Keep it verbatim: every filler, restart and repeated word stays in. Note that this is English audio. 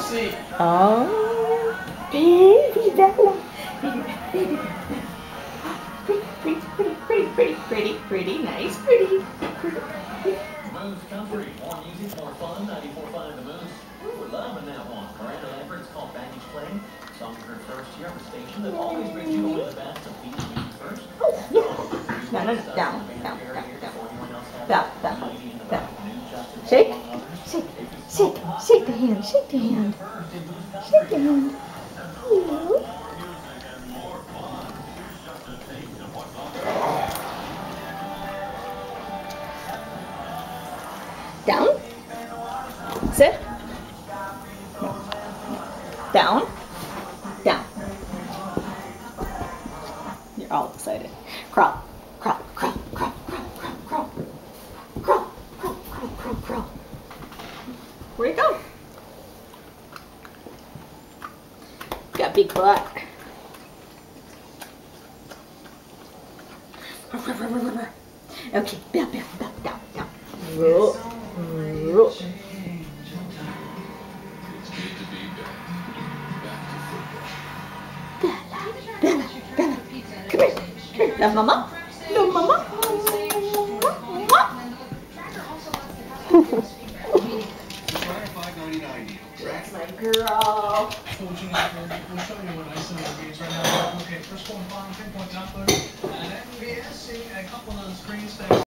seat. Oh, baby Bella. Baby Bella, baby Bella. Pretty, pretty, pretty, pretty, pretty, pretty, nice, pretty. Moose Country, more music, more fun, ninety-four point five The Moose. We're loving that one. Miranda Lambert, it's called Baggage Claim. Song for her first year on the station that always brings you only the best of beach music first. Oh, yeah. No, no, no, down, down, down, down. Down, down, down. Shake, shake, shake, shake the hand, shake the hand. Shake the hand. Hello. Down. Sit. No. Down. Down. You're all excited. Crawl. Crawl. Crawl. Crawl. Crawl. Crawl. Crawl. Crawl. Crawl. Crawl. Crawl. Crawl. Where'd it go? Got big butt. Okay. Down. Down. Down. Down. Down. Roll. Roll. Bella, Bella, Bella, come here, come here, love mama, love mama, that's my girl. We'll show you what ice in the gates right now. Okay, first one, bottom, pinpoint, top load. And M B S, a couple of the screens.